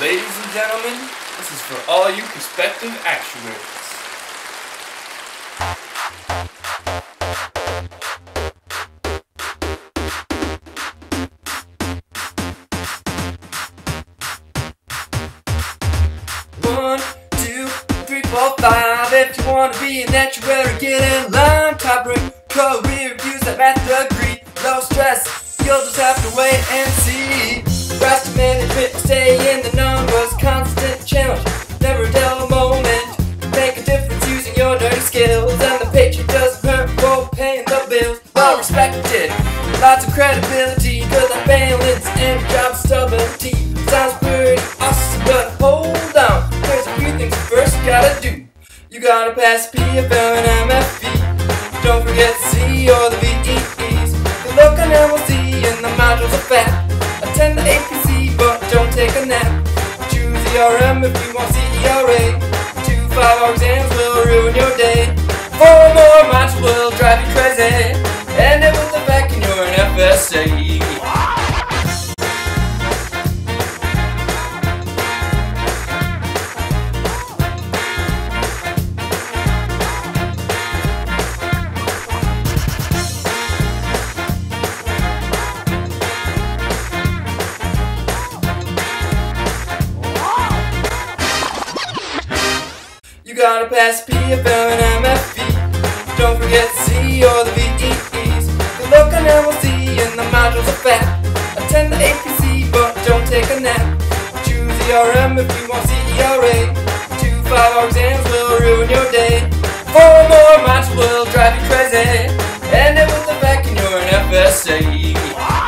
Ladies and gentlemen, this is for all you prospective actuaries. One, two, three, four, five. If you want to be an actuary, get in line. Top rate career reviews, that math degree. No stress, you'll just have to wait and see. Rise to management, stay in the numbers. Constant challenge, never a dull moment. Make a difference using your dirty skills. And the paycheck doesn't hurt for paying the bills. Well respected, lots of credibility. Good life balance and job stability. Sounds pretty awesome, but hold on. There's a few things you first gotta do. You gotta pass PFL and MFE. Don't forget C or the VEEs. The look on MLC and the modules are fat. Attend the APC, but don't take a nap. Choose ERM if you want CERA. 2 5-hour exams will ruin your day. 4 more modules will drive you crazy. End it with the fact and you're an FSA. You gotta pass PFL and MFE. Don't forget C or the VEEs. The look on MLC and the modules are fat. Attend the APC, but don't take a nap. Choose ERM if you want CERA. 2 5-hour exams will ruin your day. 4 more modules will drive you crazy. End it with the fact and you're an FSA.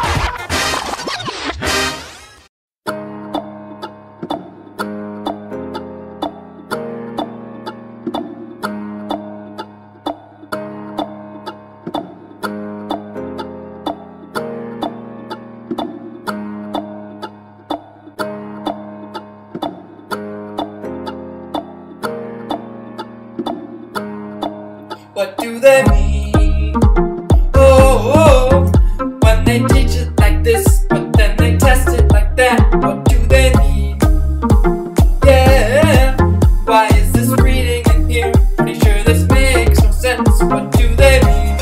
What do they mean? Oh, when they teach it like this, but then they test it like that. What do they mean? Yeah, why is this reading in here? Pretty sure this makes no sense. What do they mean?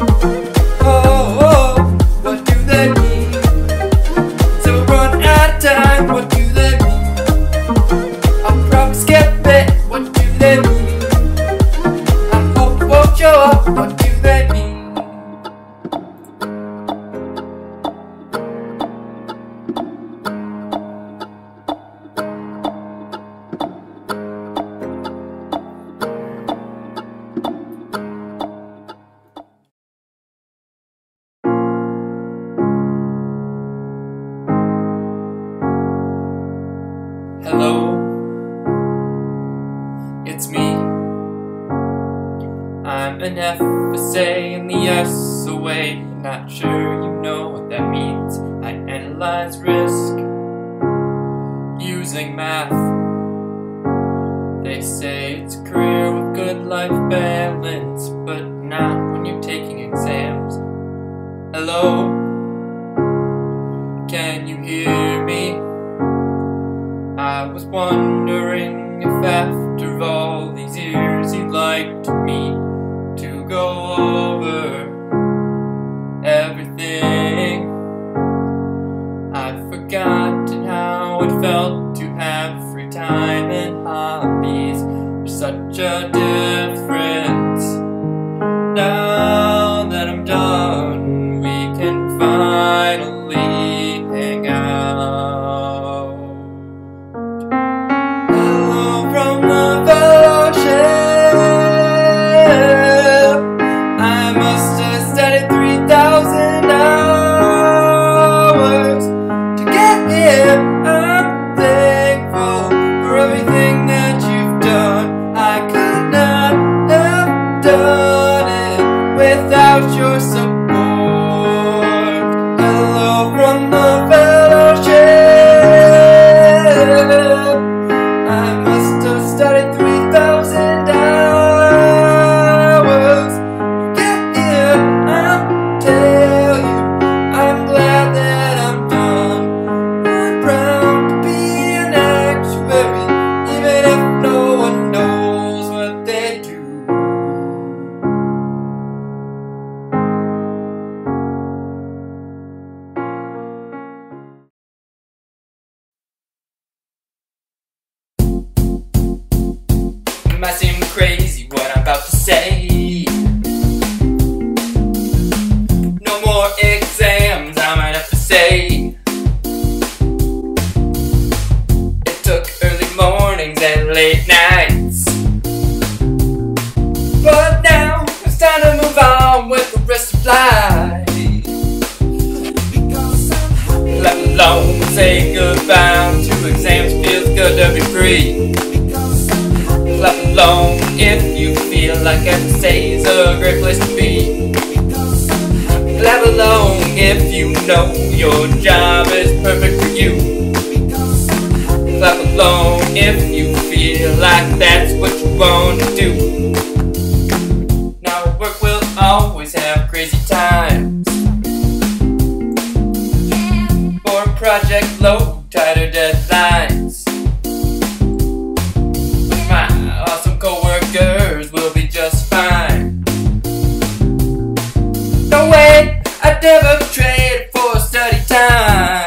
Oh, what do they mean? So we're running out of time. What do they mean? I'll probably skip it. What do they mean? Show up, what do they mean? Hello, it's me. I'm an FSA in the SOA. Not sure you know what that means. I analyze risk using math. They say it's a career with good life balance, but not when you're taking exams. Hello? Can you hear me? I was wondering if after all these years you'd like to meet to go over everything. I've forgotten how it felt to have free time and hobbies. There's such a difference. Now that I'm done, we can finally hang out. Hello from the fellowship. Without your support. Hello from the fellowship. I must have studied 3,000 hours to get here. I'll tell you, I'm glad that I'm done. I'm proud to be an say goodbye to exams, feels good to be free. Clap along if you feel like FSA is a great place to be. Clap along if you know your job is perfect for you. Clap along if you feel like that's what you want to do. Now work will always have crazy times. For a project low, tighter deadlines. With my awesome co-workers, we'll be just fine. No way, I'd never trade for study time.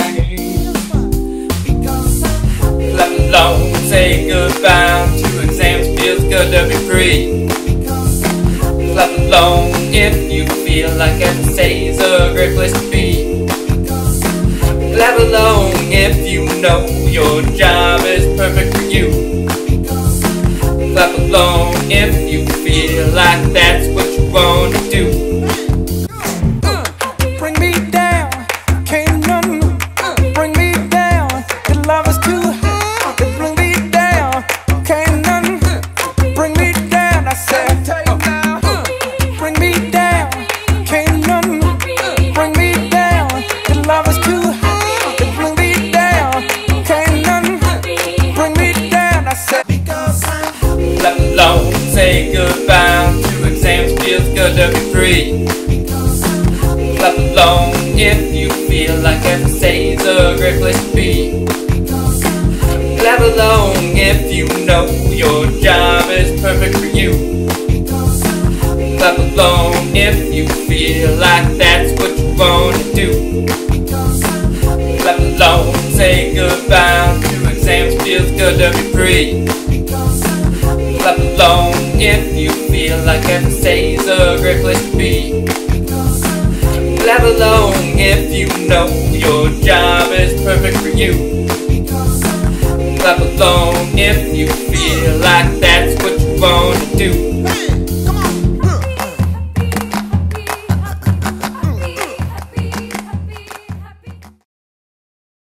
Clap along, say goodbye to exams, feels good to be free. Clap along if you feel like FSA is a great place to be. Clap along if you know your job is perfect for you. Clap along if you feel like that's what you want to do. Bring me down, can't none bring me down. The love is too high, bring me down, can't none bring me down. I said, bring me down, can't none bring me down. The love is too high, bring me down, can't none bring me down. I said, clap along, say goodbye to exams, feels good to be free. Clap along if you feel like FSA is a great place to be. Clap along if you know your job is perfect for you. Clap along if you feel like that's what you want to do. Clap along, say goodbye to exams, feels good to be free. Clap along if you feel like FSA is a great place to be. Clap along if you know your job is perfect for you. Clap along if you feel like that's what you want to do.